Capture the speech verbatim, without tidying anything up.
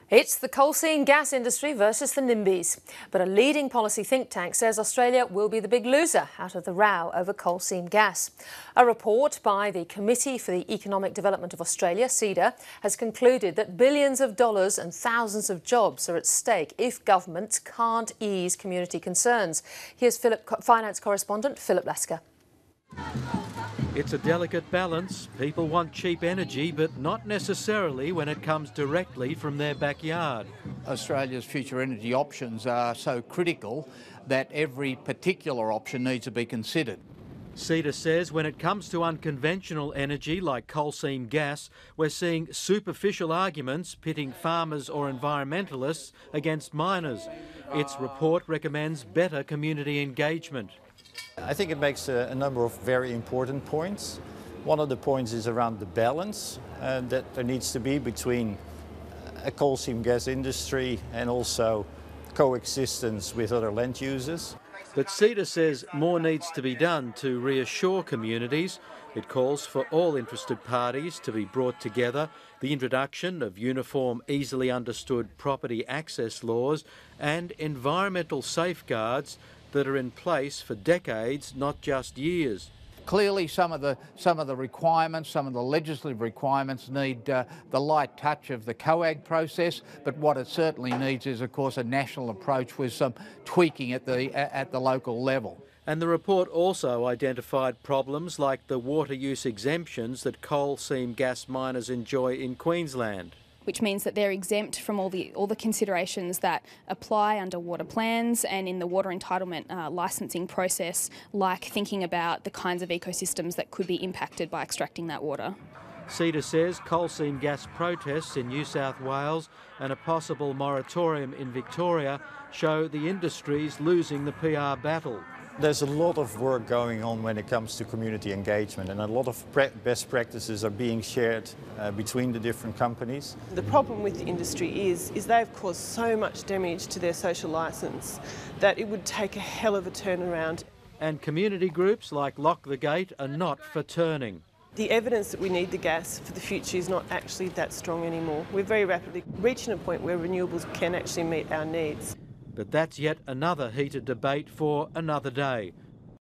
It's the coal seam gas industry versus the NIMBYs. But a leading policy think tank says Australia will be the big loser out of the row over coal seam gas. A report by the Committee for the Economic Development of Australia, CEDA, has concluded that billions of dollars and thousands of jobs are at stake if governments can't ease community concerns. Here's Philip, finance correspondent Philip Lasker. It's a delicate balance. People want cheap energy, but not necessarily when it comes directly from their backyard. Australia's future energy options are so critical that every particular option needs to be considered. CEDA says when it comes to unconventional energy like coal seam gas, we're seeing superficial arguments pitting farmers or environmentalists against miners. Its report recommends better community engagement. I think it makes a, a number of very important points. One of the points is around the balance uh, that there needs to be between a coal seam gas industry and also coexistence with other land users. But CEDA says more needs to be done to reassure communities. It calls for all interested parties to be brought together, the introduction of uniform, easily understood property access laws and environmental safeguards that are in place for decades, not just years. Clearly some of the some of the requirements, some of the legislative requirements need uh, the light touch of the COAG process, but what it certainly needs is, of course, a national approach with some tweaking at the at the local level. And the report also identified problems like the water use exemptions that coal seam gas miners enjoy in Queensland, which means that they're exempt from all the all the considerations that apply under water plans and in the water entitlement uh, licensing process, like thinking about the kinds of ecosystems that could be impacted by extracting that water. CEDA says coal seam gas protests in New South Wales and a possible moratorium in Victoria show the industry's losing the P R battle. There's a lot of work going on when it comes to community engagement, and a lot of best practices are being shared uh, between the different companies. The problem with the industry is, is they've caused so much damage to their social licence that it would take a hell of a turnaround. And community groups like Lock the Gate are not for turning. The evidence that we need the gas for the future is not actually that strong anymore. We're very rapidly reaching a point where renewables can actually meet our needs. But that's yet another heated debate for another day.